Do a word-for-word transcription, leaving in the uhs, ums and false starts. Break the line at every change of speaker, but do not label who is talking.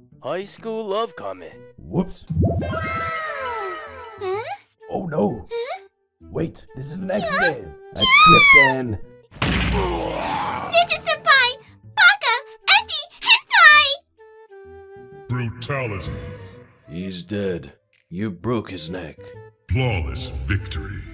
High school love comic.
Whoops.
Huh?
Oh no.
Huh?
Wait, this is an accident. I tripped and...
Ninja-senpai! Baka! Ecchi! Hentai!
Brutality.
He's dead. You broke his neck.
Flawless victory.